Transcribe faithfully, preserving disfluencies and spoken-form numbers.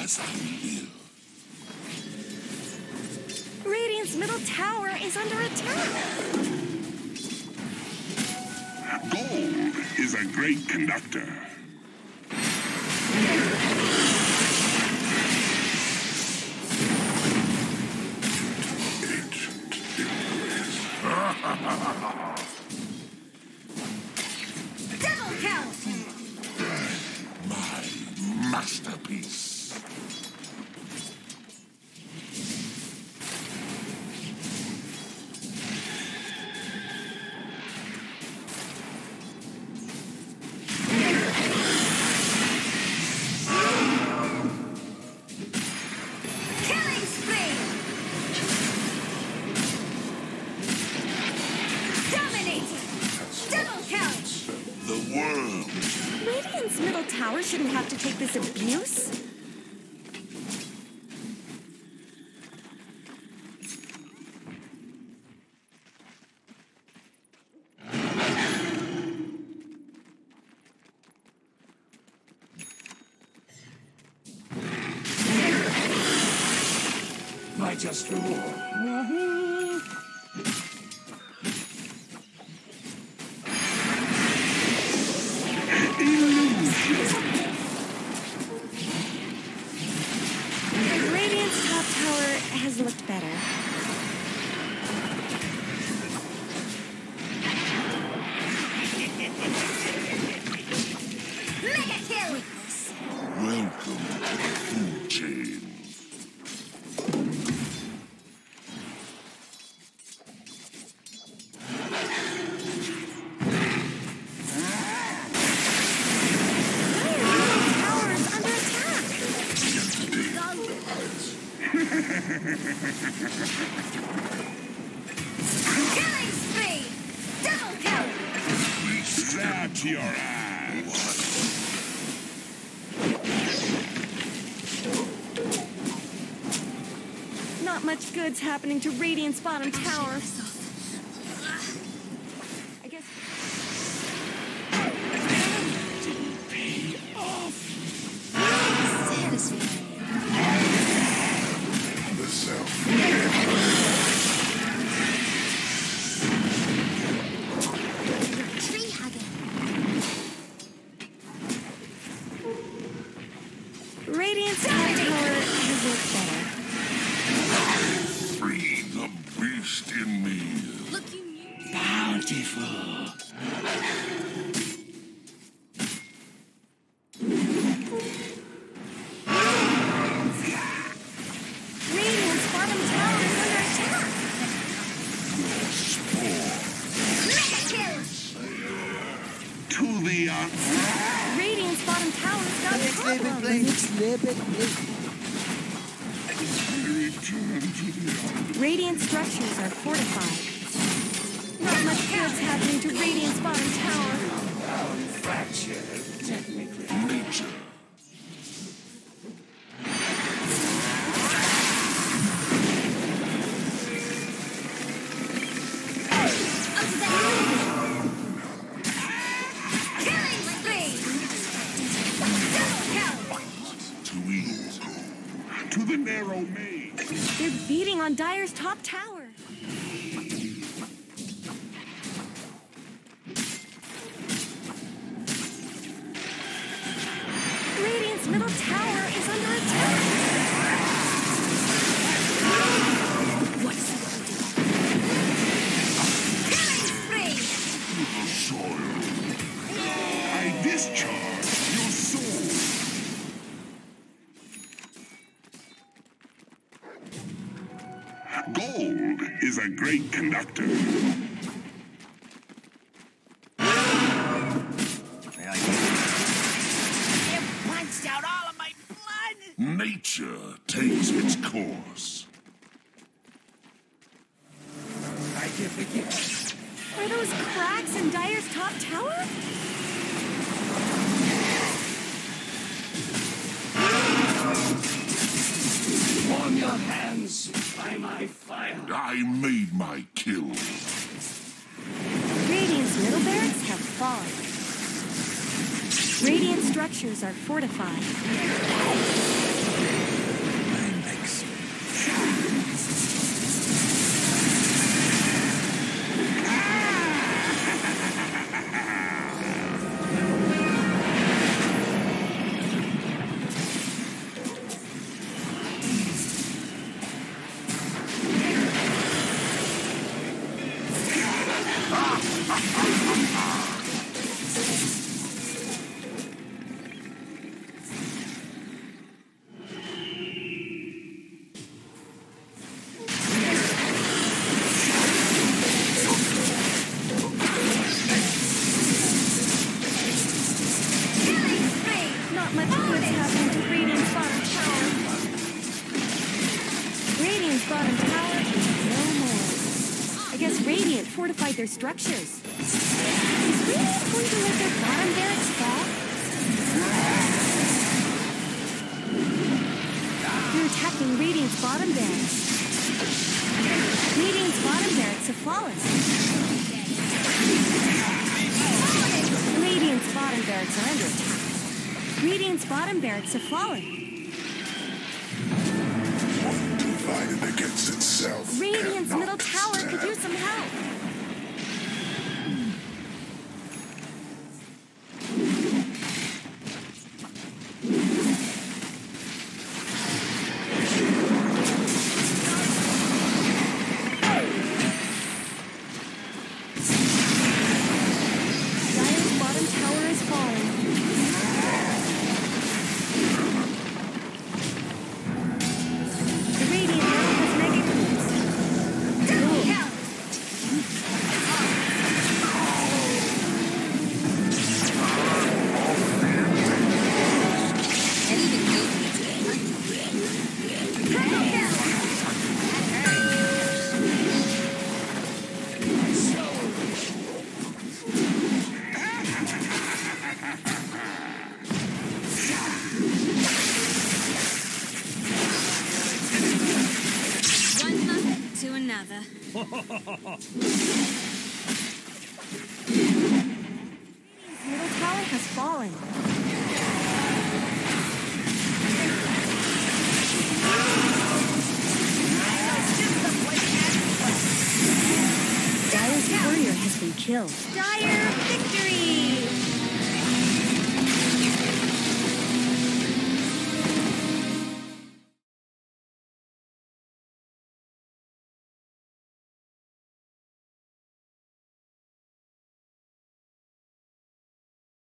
as I live. Radiant's middle tower is under attack. Gold is a great conductor. Double count! My masterpiece. Killing spree! Dominating! Double count! The world. Radiant's middle tower shouldn't have to take this abuse. My just reward. Radiant's top tower has looked better. Mega kill! Welcome to the food chain. Tower is under attack. Killing spree! Double kill! Stab to your ass. Not much good's happening to Radiant's bottom tower. I guess. Pay off. Satisfying. The self. Tree hugger. Radiant's top tower has looked better. Free the beast in me. Look, you Bountiful. Radiant's bottom tower is under attack. Mega kill! To the un- Radiant's bottom tower's got problems. Return to the un- Radiant structures are fortified. Not much good's happening to Radiant's bottom tower. Fractured, technically. nature. Killing spree! Double kill! To eat. To the narrow maze. They're beating on Dire's top tower. Radiant's middle tower is under attack. What's Killing spree! The soil. I discharge your soul. Gold is a great conductor. You punched out all of my blood! Nature takes its course. I give the gift. Are those cracks in Dire's top tower? Warm your hands by my fire. I made my kill. Radiant's middle barracks have fallen. Radiant structures are fortified. Radiant fortified their structures. Is Radiant going to let their bottom barracks fall? They're attacking Radiant's bottom barracks. Radiant's bottom barracks have fallen. Radiant's bottom barracks are under attack. Radiant's bottom barracks have fallen. One divided against itself. Radiant's cannot middle tower stand. could use some help. Dire's bottom tower is falling. The Radiant now has mega creeps. Double count. One month to another. Middle tower has fallen. Dire's courier has been killed. Dire victory!